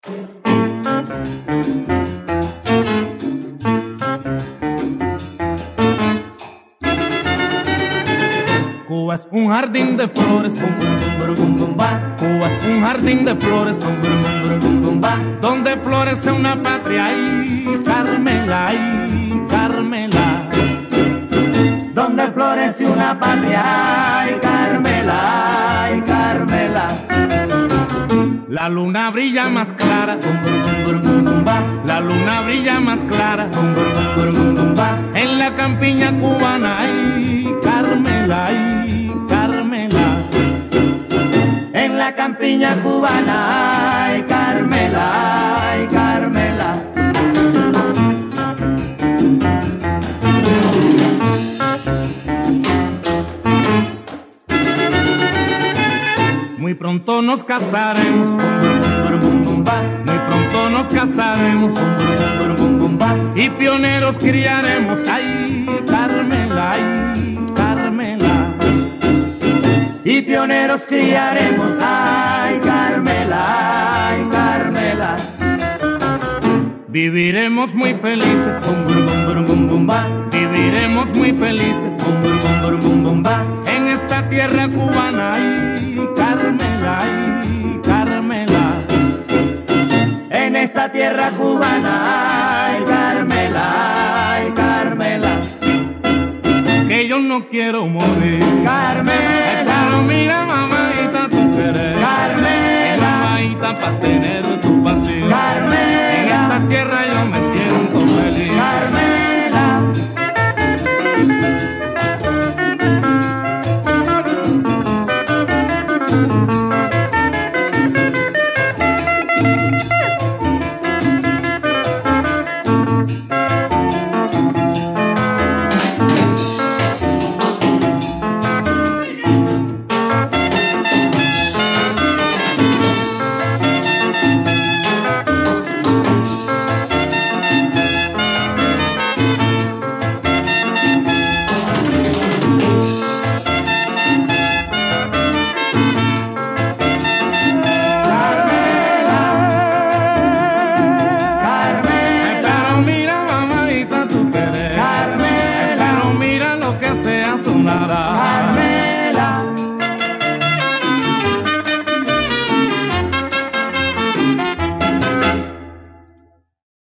Cuba es un jardín de flores, Cuba es un jardín de flores, donde florece una patria, ay, Carmela, ay, Carmela. Donde florece una patria, ay, Carmela, ay, Carmela. La luna brilla más clara, la luna brilla más clara, en la campiña cubana, ay, Carmela, ay, Carmela. En la campiña cubana, ay, Carmela, ay, Carmela. Muy pronto nos casaremos, muy pronto nos casaremos, y pioneros criaremos, ay, Carmela, ay, Carmela. Y pioneros criaremos, ay, Carmela, ay, Carmela. Viviremos muy felices, viviremos muy felices, en esta tierra cubana, ay, Carmela, ay, Carmela. En esta tierra cubana, ay, Carmela, ay, Carmela. Que yo no quiero morir, Carmela. pero mira, mamadita, tú querés, Carmela. mamadita, pa' tener